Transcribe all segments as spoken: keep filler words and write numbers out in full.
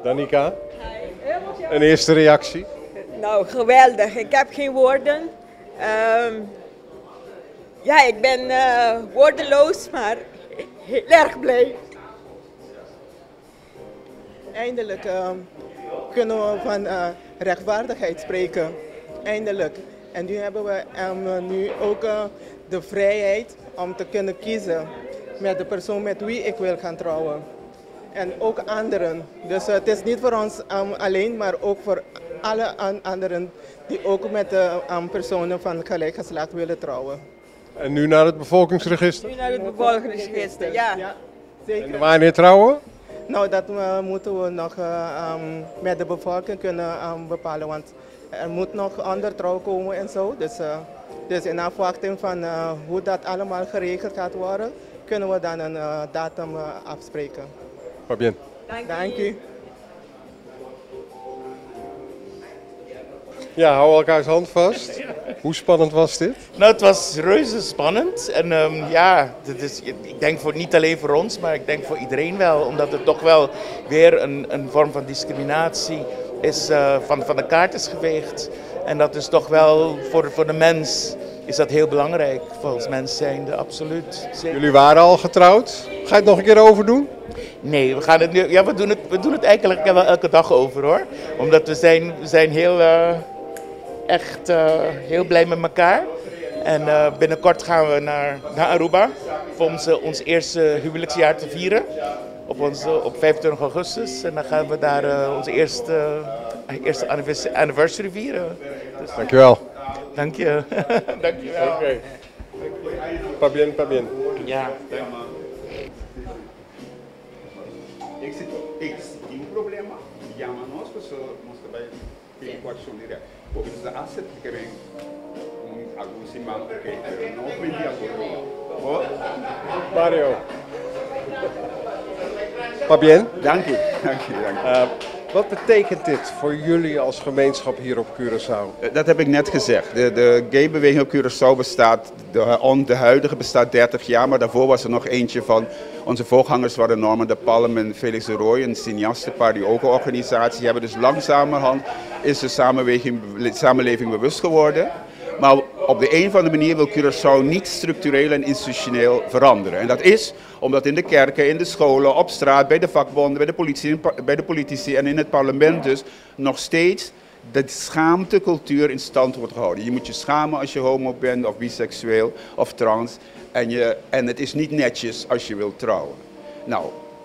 Danica, een eerste reactie? Nou, geweldig. Ik heb geen woorden. Um, ja, ik ben uh, woordeloos, maar heel erg blij. Eindelijk uh, kunnen we van uh, rechtvaardigheid spreken. Eindelijk. En nu hebben we um, nu ook uh, de vrijheid om te kunnen kiezen met de persoon met wie ik wil gaan trouwen. En ook anderen. Dus uh, het is niet voor ons um, alleen, maar ook voor alle an anderen die ook met uh, um, personen van gelijk geslacht willen trouwen. En nu naar het bevolkingsregister? Nu naar het bevolkingsregister, ja. Ja, zeker. En wanneer trouwen? Nou, dat uh, moeten we nog uh, um, met de bevolking kunnen um, bepalen, want er moet nog ander trouw komen en zo. Dus, uh, dus in afwachting van uh, hoe dat allemaal geregeld gaat worden, kunnen we dan een uh, datum uh, afspreken. Fabienne. Dank, Dank u. Ja, hou elkaars hand vast. Hoe spannend was dit? Nou, het was reuze spannend. En um, ja, dit is, ik denk voor, niet alleen voor ons, maar ik denk voor iedereen wel. Omdat het toch wel weer een, een vorm van discriminatie is, uh, van, van de kaart is geveegd. En dat is toch wel voor, voor de mens is dat heel belangrijk. Volgens mens zijnde, absoluut. Zeker. Jullie waren al getrouwd. Ga je het nog een keer overdoen? Nee, we gaan het nu. Ja, we doen het, we doen het eigenlijk wel elke dag over hoor. Omdat we zijn, we zijn heel, uh, echt uh, heel blij met elkaar. En uh, binnenkort gaan we naar, naar Aruba voor onze, ons eerste huwelijksjaar te vieren. Op, onze, op vijfentwintig augustus. En dan gaan we daar uh, onze eerste, uh, eerste anniversary vieren. Dus, Dankjewel. Dank je. Dank je wel. Okay. Fabienne, Fabienne. Ja, dank Ik zit in een probleem. Ja, maar nós pessoas moesten bij de questão direta. Porque os assets que querem alguns irmãos que não vendi a cor. Mario. Fabienne. Dank u. Dank u. Dank u. Uh, wat betekent dit voor jullie als gemeenschap hier op Curaçao? Dat heb ik net gezegd. De, de gay-beweging op Curaçao bestaat, de, de huidige bestaat dertig jaar, maar daarvoor was er nog eentje van onze voorgangers waren Norman de Palm en Felix de Roy, een cineastenpaar die ook een organisatie hebben. Dus langzamerhand is de samenleving, samenleving bewust geworden. Maar op de een of andere manier wil Curaçao niet structureel en institutioneel veranderen. En dat is omdat in de kerken, in de scholen, op straat, bij de vakbonden, bij de politie, bij de politici en in het parlement dus nog steeds de schaamtecultuur in stand wordt gehouden. Je moet je schamen als je homo bent of biseksueel of trans. En, je, en het is niet netjes als je wilt trouwen. Nou,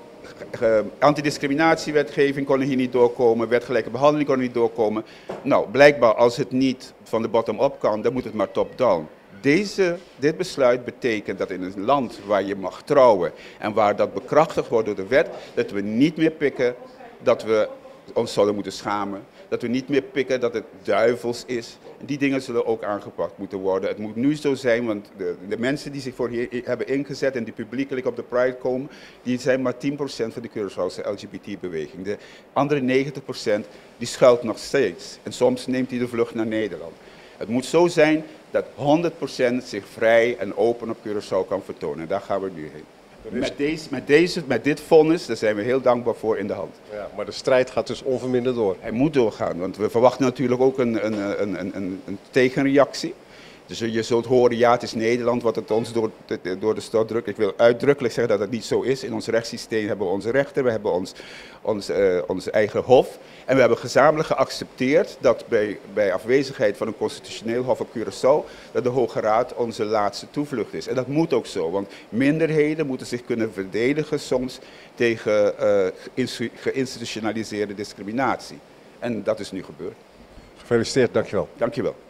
antidiscriminatiewetgeving kon er hier niet doorkomen, wetgelijke behandeling kon er niet doorkomen. Nou, blijkbaar als het niet van de bottom-up kan, dan moet het maar top-down. Deze, dit besluit betekent dat in een land waar je mag trouwen en waar dat bekrachtigd wordt door de wet, dat we niet meer pikken dat we ons zouden moeten schamen. Dat we niet meer pikken dat het duivels is. Die dingen zullen ook aangepakt moeten worden. Het moet nu zo zijn, want de, de mensen die zich voor hier hebben ingezet en die publiekelijk op de Pride komen, die zijn maar tien procent van de Curaçaose L G B T-beweging. De andere negentig procent die schuilt nog steeds. En soms neemt hij de vlucht naar Nederland. Het moet zo zijn dat honderd procent zich vrij en open op Curaçao kan vertonen. En daar gaan we nu heen. Met, deze, met, deze, met dit vonnis, daar zijn we heel dankbaar voor in de hand. Ja, maar de strijd gaat dus onverminderd door. Hij moet doorgaan, want we verwachten natuurlijk ook een, een, een, een, een tegenreactie. Dus je zult horen, ja, het is Nederland wat het ons door, door de stad drukt. Ik wil uitdrukkelijk zeggen dat het niet zo is. In ons rechtssysteem hebben we onze rechten, we hebben ons, ons, uh, onze eigen hof. En we hebben gezamenlijk geaccepteerd dat bij, bij afwezigheid van een constitutioneel hof op Curaçao, dat de Hoge Raad onze laatste toevlucht is. En dat moet ook zo, want minderheden moeten zich kunnen verdedigen soms tegen uh, geïnstitutionaliseerde discriminatie. En dat is nu gebeurd. Gefeliciteerd, dankjewel. Dankjewel.